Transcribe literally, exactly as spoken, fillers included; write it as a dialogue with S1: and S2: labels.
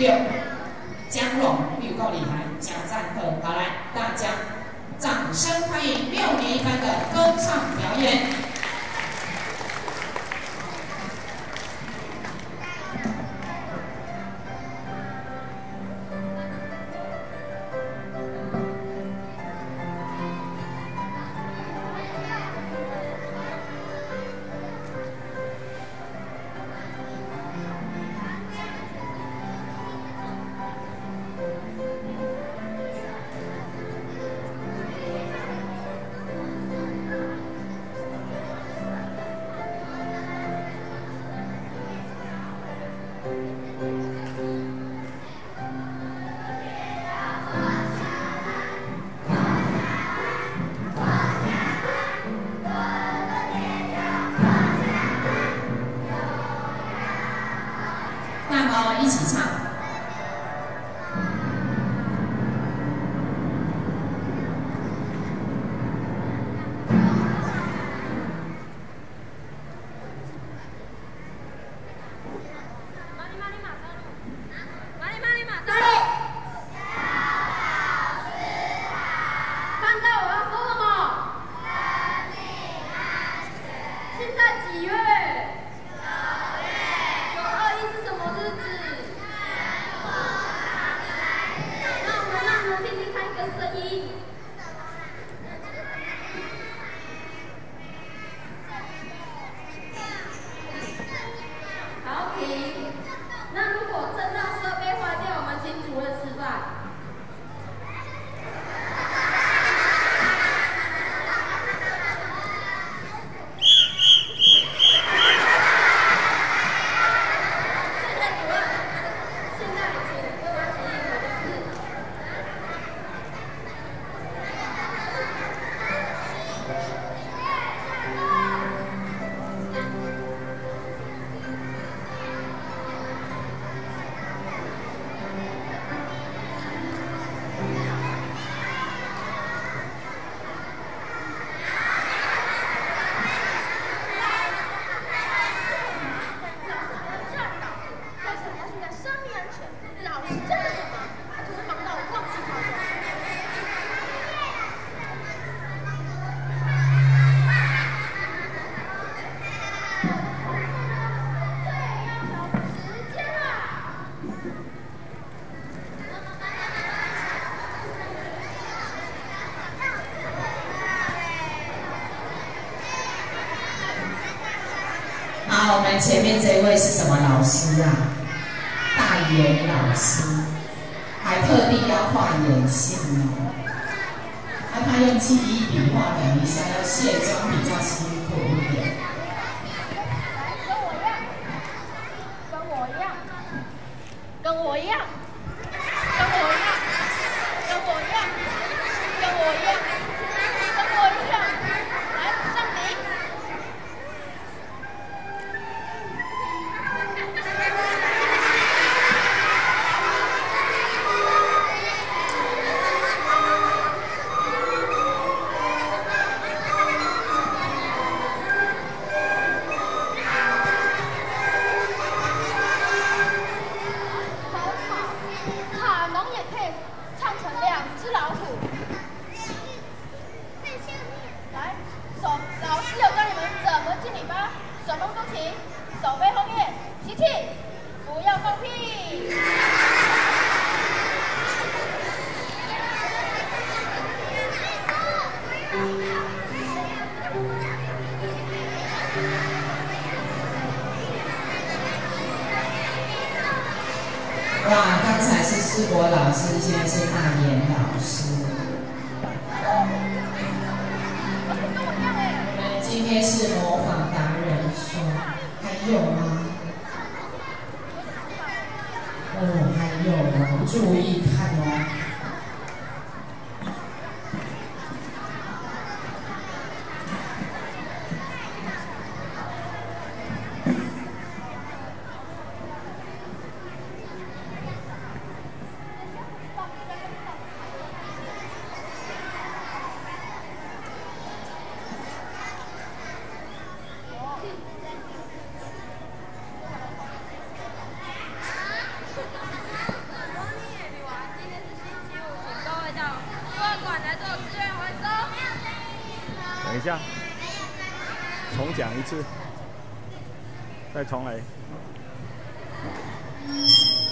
S1: 六，江龙预够厉害，贾赞赫，好来，大家掌声欢迎六年一班的歌唱表演。 一起唱。
S2: 看到我要说什么？现在几月？ 好，停。那如果真让设备坏掉，我们请主任示范。现在主任，现在请各位起立，我就是。
S1: 好，我们前面这一位是什么老师啊？大眼老师，还特地要画眼线哦。那他用记忆笔画等一下，要卸妆比较辛苦一点。
S2: 跟我一样，跟我一样，跟我一样，跟我一样，跟我一样，跟我一样，跟我一样，来上题。 手背后面，吸气，不要放屁。
S1: 哇，刚才是世博老师，现在是大眼老师。我们今天是模仿达人秀。 还有吗？哦，还有哦，注意看哦。
S3: 一下，重讲一次，再重来。